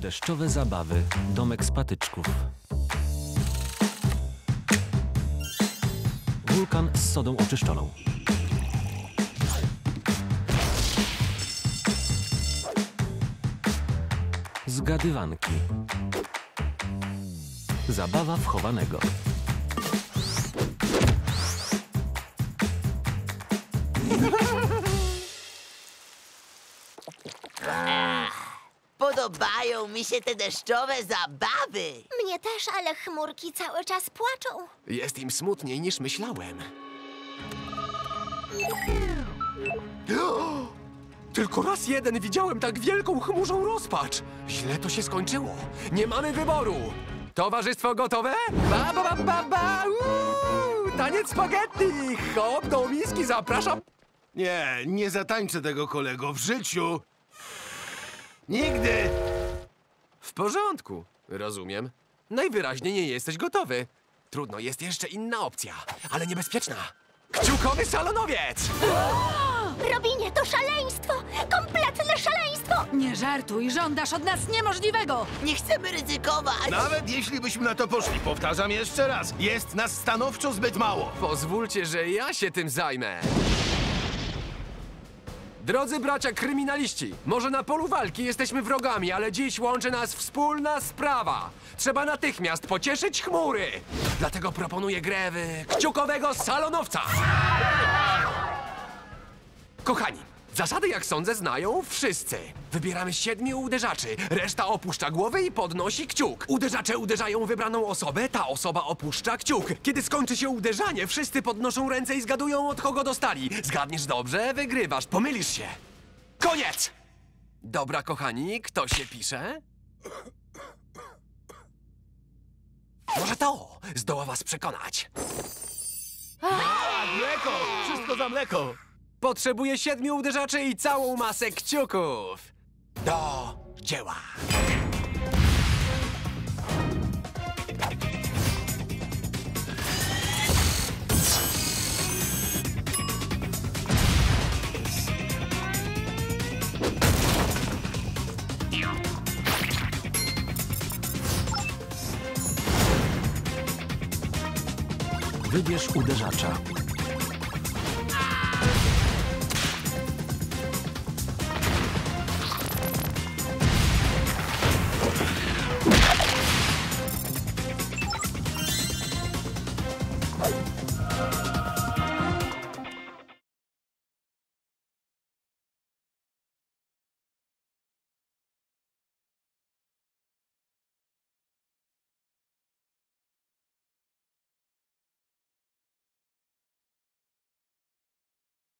Deszczowe zabawy. Domek z patyczków. Wulkan z sodą oczyszczoną. Zgadywanki. Zabawa w chowanego. Podobają mi się te deszczowe zabawy. Mnie też, ale chmurki cały czas płaczą. Jest im smutniej niż myślałem. Tylko raz jeden widziałem tak wielką chmurzą rozpacz. Źle to się skończyło. Nie mamy wyboru. Towarzystwo gotowe? Ba, ba, ba, ba, ba. Taniec spaghetti. Hop, do miski zapraszam. Nie, nie zatańczę tego, kolego, w życiu. Nigdy! W porządku. Rozumiem. Najwyraźniej nie jesteś gotowy. Trudno, jest jeszcze inna opcja, ale niebezpieczna. Kciukowy szalonowiec! Robinie, to szaleństwo! Kompletne szaleństwo! Nie żartuj, żądasz od nas niemożliwego! Nie chcemy ryzykować. Nawet jeśli byśmy na to poszli, powtarzam jeszcze raz, jest nas stanowczo zbyt mało. Pozwólcie, że ja się tym zajmę. Drodzy bracia kryminaliści, może na polu walki jesteśmy wrogami, ale dziś łączy nas wspólna sprawa. Trzeba natychmiast pocieszyć chmury. Dlatego proponuję grę w kciukowego salonowca. Kochani, zasady, jak sądzę, znają wszyscy. Wybieramy 7 uderzaczy, reszta opuszcza głowę i podnosi kciuk. Uderzacze uderzają wybraną osobę, ta osoba opuszcza kciuk. Kiedy skończy się uderzanie, wszyscy podnoszą ręce i zgadują, od kogo dostali. Zgadniesz dobrze, wygrywasz, pomylisz się. Koniec! Dobra, kochani, kto się pisze? Może to zdoła was przekonać. Mleko! Wszystko za mleko! Potrzebuję 7 uderzaczy i całą masę kciuków. Do dzieła. Wybierz uderzacza.